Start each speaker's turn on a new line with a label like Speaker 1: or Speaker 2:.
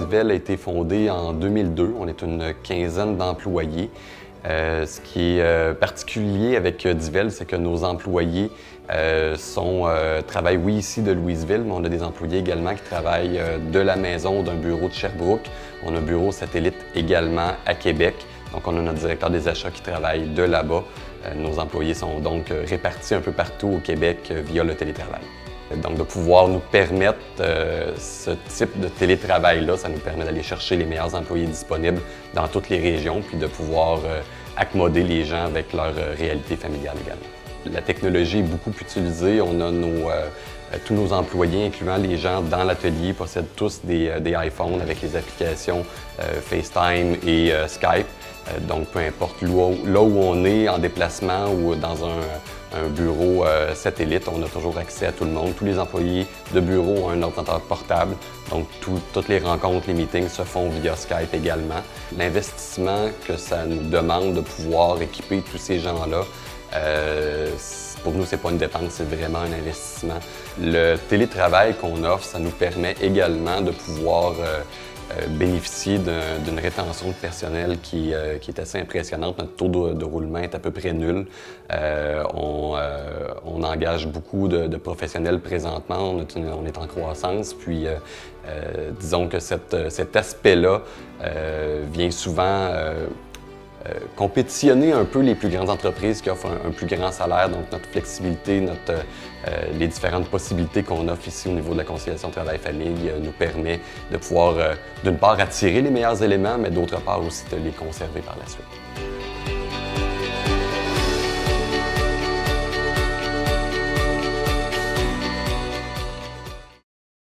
Speaker 1: Louisville a été fondée en 2002. On est une quinzaine d'employés. Ce qui est particulier avec Divel, c'est que nos employés travaillent, oui, ici de Louisville, mais on a des employés également qui travaillent de la maison, d'un bureau de Sherbrooke. On a un bureau satellite également à Québec. Donc, on a notre directeur des achats qui travaille de là-bas. Nos employés sont donc répartis un peu partout au Québec via le télétravail. Donc, de pouvoir nous permettre ce type de télétravail-là, ça nous permet d'aller chercher les meilleurs employés disponibles dans toutes les régions, puis de pouvoir accommoder les gens avec leur réalité familiale également. La technologie est beaucoup utilisée. On a tous nos employés, incluant les gens dans l'atelier, possèdent tous des iPhones avec les applications FaceTime et Skype. Donc, peu importe là où on est, en déplacement ou dans un bureau satellite, on a toujours accès à tout le monde. Tous les employés de bureau ont un ordinateur portable. Donc, toutes les rencontres, les meetings se font via Skype également. L'investissement que ça nous demande de pouvoir équiper tous ces gens-là, pour nous, ce n'est pas une dépense, c'est vraiment un investissement. Le télétravail qu'on offre, ça nous permet également de pouvoir bénéficier d'une rétention de personnel qui est assez impressionnante. Notre taux de roulement est à peu près nul. On engage beaucoup de professionnels présentement. On est en croissance. Puis, disons que cet aspect-là vient souvent compétitionner un peu les plus grandes entreprises qui offrent un plus grand salaire. Donc, notre flexibilité, les différentes possibilités qu'on offre ici au niveau de la conciliation travail-famille nous permet de pouvoir, d'une part, attirer les meilleurs éléments, mais d'autre part aussi de les conserver par la suite.